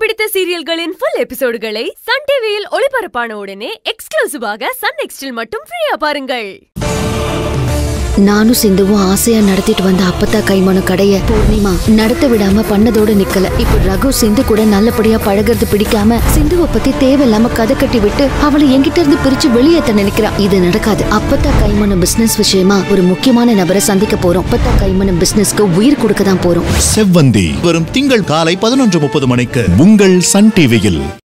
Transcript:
பிடித்த சீரியல்களின் full எபிசோடுகளை Sun டிவியில் ஒளிபரப்பான உடனே எக்ஸ்க்ளூசிவாக சன் நெக்ஸ்டில் மட்டும் ஃப்ரீயா பாருங்கள். நானும் சிந்துவும் ஆசையா நடத்திட்டு வந்த அப்பத்தா கைமணம் கடைய பூர்ணிமா நடத்த விடாம பண்ணதோட நிக்கல. இப்ப ரகு சிந்து கூட நல்லபடியா பழகிறது பிடிக்காம சிந்துவை பத்தி தேவையில்லாம கதை கட்டி விட்டு அவளை என்கிட்ட இருந்து பிரிச்சு வெளியேற்ற நினைக்கிறான். இது நடக்காது. அப்பத்தா கைமணம் பிசினஸ் விஷயமா ஒரு முக்கியமான நபரை சந்திக்க போறோம். அப்பத்தா கைமணம் பிசினஸ்க்கு உயிர் கொடுக்க தான் போறோம். செவ்வந்தி வரும் திங்கள் காலை 11:30 மணிக்கு உங்கள் சன் டிவியில்.